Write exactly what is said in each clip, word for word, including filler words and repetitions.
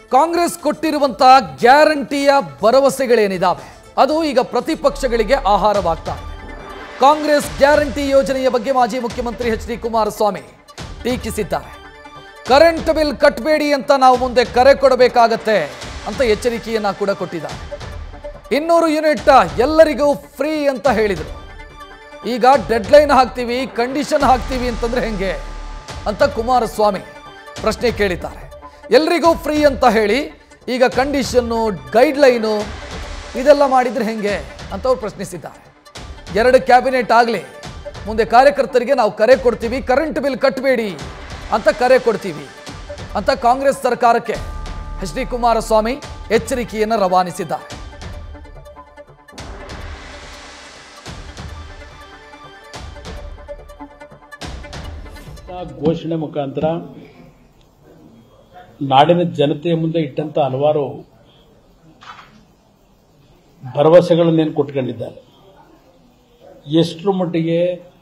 ಕಾಂಗ್ರೆಸ್ ಕೊಟ್ಟಿರುವಂತಹ ಗ್ಯಾರಂಟಿಯ ಭರವಸೆಗಳೇನಿದಾವೆ ಅದು ಈಗ ಪ್ರತಿಪಕ್ಷಗಳಿಗೆ ಆಹಾರವಾಗ್ತಾ ಇದೆ. ಕಾಂಗ್ರೆಸ್ ಗ್ಯಾರಂಟಿ ಯೋಜನೆಯ ಬಗ್ಗೆ ಮಾಜಿ ಮುಖ್ಯಮಂತ್ರಿ ಎಚ್ ಡಿ ಕುಮಾರಸ್ವಾಮಿ ಟೀಕಿಸಿದ್ದಾರೆ. ಕರೆಂಟ್ ಬಿಲ್ ಕಟ್ಟಬೇಡಿ ಅಂತ ನಾವು ಮುಂದೆ ಕರೆ ಕೊಡಬೇಕಾಗತ್ತೆ ಅಂತ ಎಚ್ಚರಿಕೆಯನ್ನ ಕೂಡ ಕೊಟ್ಟಿದ್ದಾರೆ. ಇನ್ನೂರು ಯೂನಿಟ್ ಎಲ್ಲರಿಗೂ ಫ್ರೀ ಅಂತ ಹೇಳಿದರು. ಈಗ ಡೆಡ್ಲೈನ್ ಹಾಕ್ತೀವಿ, ಕಂಡೀಷನ್ ಹಾಕ್ತೀವಿ ಅಂತಂದ್ರೆ ಹೆಂಗೆ ಅಂತ ಕುಮಾರಸ್ವಾಮಿ ಪ್ರಶ್ನೆ ಕೇಳಿದ್ದಾರೆ. ಎಲ್ರಿಗೂ ಫ್ರೀ ಅಂತ ಹೇಳಿ ಈಗ ಕಂಡೀಷನ್ನು, ಗೈಡ್ಲೈನು ಇದೆಲ್ಲ ಮಾಡಿದ್ರೆ ಹೆಂಗೆ ಅಂತ ಅವ್ರು ಪ್ರಶ್ನಿಸಿದ್ದಾರೆ. ಎರಡು ಕ್ಯಾಬಿನೆಟ್ ಆಗಲಿ, ಮುಂದೆ ಕಾರ್ಯಕರ್ತರಿಗೆ ನಾವು ಕರೆ ಕೊಡ್ತೀವಿ, ಕರೆಂಟ್ ಬಿಲ್ ಕಟ್ಟಬೇಡಿ ಅಂತ ಕರೆ ಕೊಡ್ತೀವಿ ಅಂತ ಕಾಂಗ್ರೆಸ್ ಸರ್ಕಾರಕ್ಕೆ ಎಚ್ ಡಿ ಕುಮಾರಸ್ವಾಮಿ ಎಚ್ಚರಿಕೆಯನ್ನು ರವಾನಿಸಿದ್ದಾರೆ. ಘೋಷಣೆ ಮುಖಾಂತರ ನಾಡಿನ ಜನತೆಯ ಮುಂದೆ ಇಟ್ಟಂತ ಹಲವಾರು ಭರವಸೆಗಳನ್ನೇನು ಕೊಟ್ಕೊಂಡಿದ್ದಾರೆ. ಎಷ್ಟರ ಮಟ್ಟಿಗೆ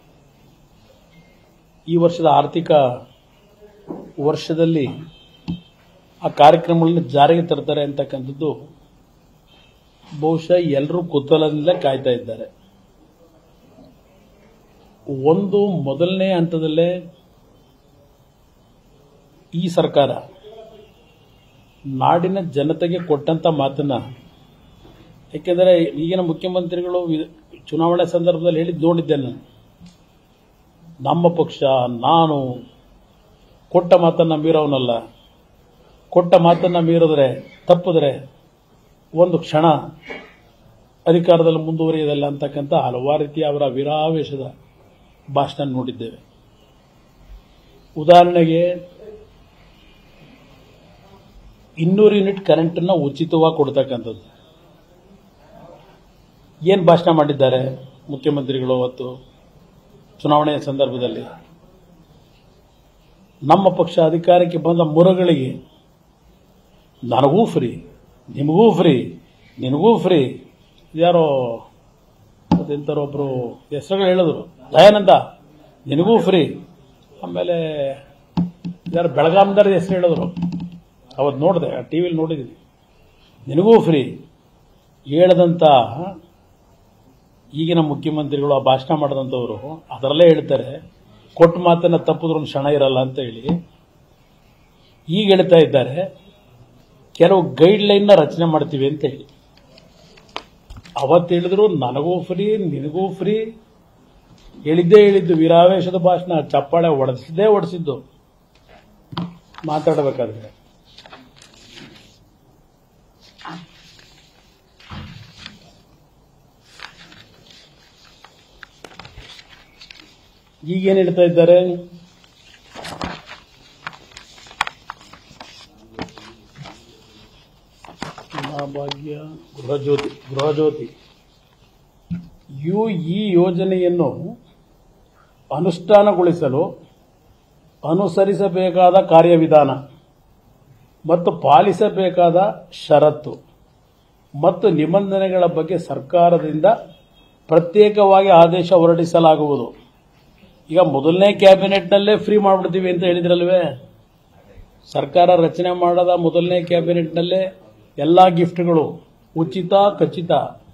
ಈ ವರ್ಷದ ಆರ್ಥಿಕ ವರ್ಷದಲ್ಲಿ ಆ ಕಾರ್ಯಕ್ರಮಗಳನ್ನು ಜಾರಿಗೆ ತರ್ತಾರೆ ಅಂತಕ್ಕಂಥದ್ದು ಬಹುಶಃ ಎಲ್ಲರೂ ಕುತೂಹಲದಿಂದ ಕಾಯ್ತಾ ಇದ್ದಾರೆ. ಒಂದು ಮೊದಲನೇ ಹಂತದಲ್ಲೇ ಈ ಸರ್ಕಾರ ನಾಡಿನ ಜನತೆಗೆ ಕೊಟ್ಟಂತ ಮಾತನ್ನ, ಯಾಕೆಂದರೆ ಈಗಿನ ಮುಖ್ಯಮಂತ್ರಿಗಳು ಚುನಾವಣೆ ಸಂದರ್ಭದಲ್ಲಿ ಹೇಳಿದ್ದು ನೋಡಿದ್ದೆ ನಾನು. ನಮ್ಮ ಪಕ್ಷ, ನಾನು ಕೊಟ್ಟ ಮಾತನ್ನ ಮೀರೋನಲ್ಲ, ಕೊಟ್ಟ ಮಾತನ್ನ ಮೀರಿದ್ರೆ ತಪ್ಪಿದ್ರೆ ಒಂದು ಕ್ಷಣ ಅಧಿಕಾರದಲ್ಲಿ ಮುಂದುವರಿಯೋದಲ್ಲ ಅಂತಕ್ಕಂಥ ಹಲವಾರು ರೀತಿಯ ಅವರ ವಿರಾವೇಶದ ಭಾಷಣ ನೋಡಿದ್ದೇವೆ. ಉದಾಹರಣೆಗೆ ಇನ್ನೂರು ಯೂನಿಟ್ ಕರೆಂಟನ್ನ ಉಚಿತವಾಗಿ ಕೊಡ್ತಕ್ಕಂಥದ್ದು. ಏನು ಭಾಷಣ ಮಾಡಿದ್ದಾರೆ ಮುಖ್ಯಮಂತ್ರಿಗಳು ಅವತ್ತು ಚುನಾವಣೆಯ ಸಂದರ್ಭದಲ್ಲಿ? ನಮ್ಮ ಪಕ್ಷ ಅಧಿಕಾರಕ್ಕೆ ಬಂದ ಮುರಗಳಿಗೆ ನನಗೂ ಫ್ರೀ, ನಿಮಗೂ ಫ್ರೀ, ನಿನಗೂ ಫ್ರೀ, ಯಾರೋ ಎಂಥರೊಬ್ಬರು ಹೆಸರುಗಳು ಹೇಳಿದ್ರು, ದಯಾನಂದ ನಿನಗೂ ಫ್ರೀ, ಆಮೇಲೆ ಯಾರು ಬೆಳಗಾಂದಾರ ಹೆಸರು ಹೇಳಿದ್ರು, ಅವತ್ತು ನೋಡಿದೆ, ಟಿ ವಿಲಿ ನೋಡಿದ್ದೀನಿ, ನಿನಗೂ ಫ್ರೀ ಹೇಳದಂತ ಈಗಿನ ಮುಖ್ಯಮಂತ್ರಿಗಳು ಆ ಭಾಷಣ ಮಾಡಿದಂಥವರು ಅದರಲ್ಲೇ ಹೇಳ್ತಾರೆ ಕೊಟ್ಟ ಮಾತನ್ನ ತಪ್ಪಿದ್ರು ಒಂದು ಕ್ಷಣ ಇರಲ್ಲ ಅಂತ ಹೇಳಿ. ಈಗ ಹೇಳ್ತಾ ಇದ್ದಾರೆ ಕೆಲವು ಗೈಡ್ಲೈನ್ನ ರಚನೆ ಮಾಡ್ತೀವಿ ಅಂತ ಹೇಳಿ. ಅವತ್ತು ಹೇಳಿದ್ರು ನನಗೂ ಫ್ರೀ, ನಿನಗೂ ಫ್ರೀ, ಹೇಳಿದ್ದೇ ಹೇಳಿದ್ದು, ವೀರಾವೇಶದ ಭಾಷಣ, ಚಪ್ಪಾಳೆ ಹೊಡೆಸಿದ್ದೇ ಹೊಡೆಸಿದ್ದು ಮಾತಾಡಬೇಕಾದ್ರೆ. ಈಗೇನು ಹೇಳ್ತಾ ಇದ್ದಾರೆ? ಭಾಗ್ಯ, ಗೃಹಜ್ಯೋತಿ ಗೃಹಜ್ಯೋತಿ ಇವು ಈ ಯೋಜನೆಯನ್ನು ಅನುಷ್ಠಾನಗೊಳಿಸಲು ಅನುಸರಿಸಬೇಕಾದ ಕಾರ್ಯವಿಧಾನ ಮತ್ತು ಪಾಲಿಸಬೇಕಾದ ಷರತ್ತು ಮತ್ತು ನಿಬಂಧನೆಗಳ ಬಗ್ಗೆ ಸರ್ಕಾರದಿಂದ ಪ್ರತ್ಯೇಕವಾಗಿ ಆದೇಶ ಹೊರಡಿಸಲಾಗುವುದು. ಈಗ ಮೊದಲನೇ ಕ್ಯಾಬಿನೆಟ್ನಲ್ಲೇ ಫ್ರೀ ಮಾಡಿಬಿಡ್ತೀವಿ ಅಂತ ಹೇಳಿದ್ರಲ್ವೇ? ಸರ್ಕಾರ ರಚನೆ ಮಾಡದ ಮೊದಲನೇ ಕ್ಯಾಬಿನೆಟ್ನಲ್ಲೇ ಎಲ್ಲ ಗಿಫ್ಟ್ಗಳು ಉಚಿತ ಖಚಿತ,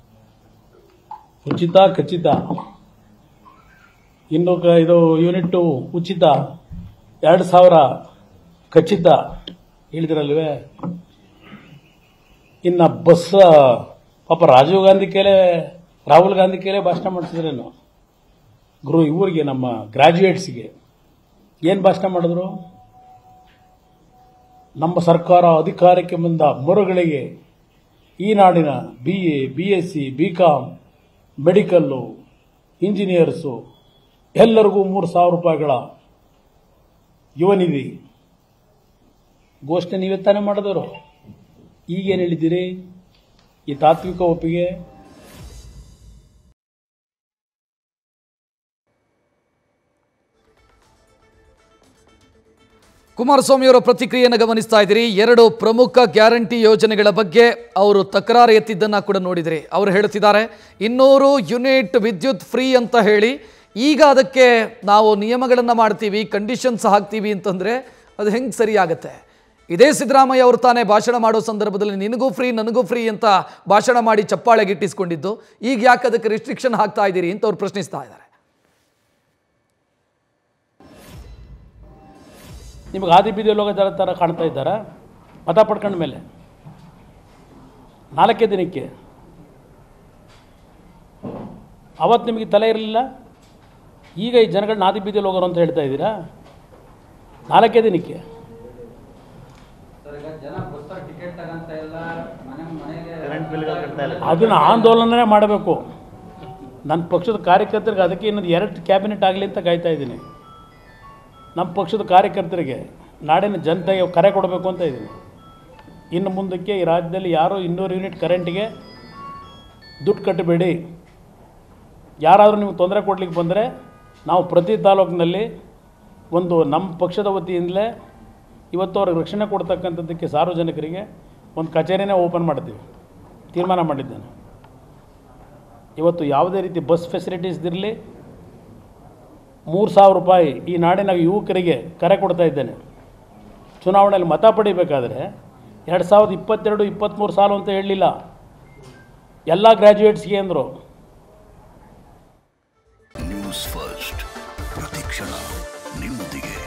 ಉಚಿತ ಖಚಿತ, ಇನ್ನು ಇದು ಯೂನಿಟ್ ಉಚಿತ, ಎರಡು ಸಾವಿರ ಖಚಿತ ಹೇಳಿದ್ರಲ್ವೇ? ಇನ್ನು ಬಸ್ ಪಾಪ ರಾಜೀವ್ ಗಾಂಧಿ ಕೇಳೇ, ರಾಹುಲ್ ಗಾಂಧಿ ಕೇಳೇ ಭಾಷಣ ಮಾಡಿಸಿದ್ರೇನು ಗುರು ಇವರಿಗೆ, ನಮ್ಮ ಗ್ರಾಜ್ಯುಯೇಟ್ಸ್ಗೆ ಏನು ಭಾಷಣ ಮಾಡಿದ್ರು? ನಮ್ಮ ಸರ್ಕಾರ ಅಧಿಕಾರಕ್ಕೆ ಬಂದ ಮೊರಗಳಿಗೆ ಈ ನಾಡಿನ B A, B S C, B com, medical, engineers ಎಲ್ಲರಿಗೂ ಮೂರು ಸಾವಿರ ರೂಪಾಯಿಗಳ ಯುವ ನಿಧಿ ಘೋಷಣೆ ನೀವೇ ತಾನೇ ಮಾಡಿದವರು. ಈಗೇನು ಹೇಳಿದ್ದೀರಿ? ಈ ತಾತ್ವಿಕ ಒಪ್ಪಿಗೆ ಕುಮಾರಸ್ವಾಮಿಯವರ ಪ್ರತಿಕ್ರಿಯೆಯನ್ನು ಗಮನಿಸ್ತಾ ಇದ್ದೀರಿ. ಎರಡು ಪ್ರಮುಖ ಗ್ಯಾರಂಟಿ ಯೋಜನೆಗಳ ಬಗ್ಗೆ ಅವರು ತಕರಾರು ಎತ್ತಿದ್ದನ್ನ ಕೂಡ ನೋಡಿದ್ರಿ. ಅವರು ಹೇಳ್ತಿದ್ದಾರೆ ಇನ್ನೂರು ಯೂನಿಟ್ ವಿದ್ಯುತ್ ಫ್ರೀ ಅಂತ ಹೇಳಿ ಈಗ ಅದಕ್ಕೆ ನಾವು ನಿಯಮಗಳನ್ನು ಮಾಡ್ತೀವಿ, ಕಂಡೀಷನ್ಸ್ ಹಾಕ್ತೀವಿ ಅಂತಂದರೆ ಅದು ಹೆಂಗೆ ಸರಿ ಆಗುತ್ತೆ? ಇದೇ ಸಿದ್ದರಾಮಯ್ಯ ಅವರು ತಾನೇ ಭಾಷಣ ಮಾಡೋ ಸಂದರ್ಭದಲ್ಲಿ ನಿನಗೂ ಫ್ರೀ ನನಗೂ ಫ್ರೀ ಅಂತ ಭಾಷಣ ಮಾಡಿ ಚಪ್ಪಾಳೆ ಗಿಟ್ಟಿಸ್ಕೊಂಡಿದ್ದು, ಈಗ ಯಾಕೆ ಅದಕ್ಕೆ ರಿಸ್ಟ್ರಿಕ್ಷನ್ ಹಾಕ್ತಾ ಇದ್ದೀರಿ ಅಂತ ಅವ್ರು ಪ್ರಶ್ನಿಸ್ತಾ ಇದ್ದಾರೆ. ನಿಮಗೆ ಆದಿ ಬೀದಿಯಲ್ಲಿ ಹೋಗೋ ಜನ ಥರ ಕಾಣ್ತಾ ಇದ್ದಾರಾ? ಮತ ಪಡ್ಕೊಂಡ ಮೇಲೆ ನಾಲ್ಕೇ ದಿನಕ್ಕೆ ಅವತ್ತು ನಿಮಗೆ ತಲೆ ಇರಲಿಲ್ಲ, ಈಗ ಈ ಜನಗಳನ್ನ ಆದಿ ಬೀದಿಯಲ್ಲಿ ಹೋಗೋರು ಅಂತ ಹೇಳ್ತಾ ಇದ್ದೀರಾ? ನಾಲ್ಕೇ ದಿನಕ್ಕೆ ಅದನ್ನು ಆಂದೋಲನ ಮಾಡಬೇಕು. ನನ್ನ ಪಕ್ಷದ ಕಾರ್ಯಕರ್ತರಿಗೆ ಅದಕ್ಕೆ ಇನ್ನೊಂದು ಎರಡು ಕ್ಯಾಬಿನೆಟ್ ಆಗಲಿ ಅಂತ ಕಾಯ್ತಾ ಇದ್ದೀನಿ. ನಮ್ಮ ಪಕ್ಷದ ಕಾರ್ಯಕರ್ತರಿಗೆ, ನಾಡಿನ ಜನತೆಗೆ ಕರೆ ಕೊಡಬೇಕು ಅಂತ ಇದ್ದೀನಿ. ಇನ್ನು ಮುಂದಕ್ಕೆ ಈ ರಾಜ್ಯದಲ್ಲಿ ಯಾರೂ ಇನ್ನೂರು ಯೂನಿಟ್ ಕರೆಂಟಿಗೆ ದುಡ್ಡು ಕಟ್ಟಬೇಡಿ. ಯಾರಾದರೂ ನೀವು ತೊಂದರೆ ಕೊಡ್ಲಿಕ್ಕೆ ಬಂದರೆ ನಾವು ಪ್ರತಿ ತಾಲೂಕಿನಲ್ಲಿ ಒಂದು ನಮ್ಮ ಪಕ್ಷದ ವತಿಯಿಂದಲೇ ಇವತ್ತು ಅವ್ರಿಗೆ ರಕ್ಷಣೆ ಕೊಡ್ತಕ್ಕಂಥದ್ದಕ್ಕೆ ಸಾರ್ವಜನಿಕರಿಗೆ ಒಂದು ಕಚೇರಿನೇ ಓಪನ್ ಮಾಡ್ತೀವಿ, ತೀರ್ಮಾನ ಮಾಡಿದ್ದೇನೆ. ಇವತ್ತು ಯಾವುದೇ ರೀತಿ ಬಸ್ ಫೆಸಿಲಿಟೀಸ್ದಿರಲಿ, ಮೂರು ಸಾವಿರ ರೂಪಾಯಿ ಈ ನಾಡಿನ ಯುವಕರಿಗೆ ಕರೆ ಕೊಡ್ತಾ ಇದ್ದೇನೆ. ಚುನಾವಣೆಯಲ್ಲಿ ಮತ ಪಡಿಬೇಕಾದ್ರೆ ಎರಡು ಸಾವಿರದ ಇಪ್ಪತ್ತೆರಡು ಇಪ್ಪತ್ತ್ಮೂರು ಸಾಲು ಅಂತ ಹೇಳಲಿಲ್ಲ, ಎಲ್ಲ ಗ್ರ್ಯಾಜುಯೇಟ್ಸ್ಗೆ ಅಂದರು. ನ್ಯೂಸ್ ಫಸ್ಟ್ ಪ್ರತಿಕ್ಷಣ ನಿಮ್ಮೊಂದಿಗೆ.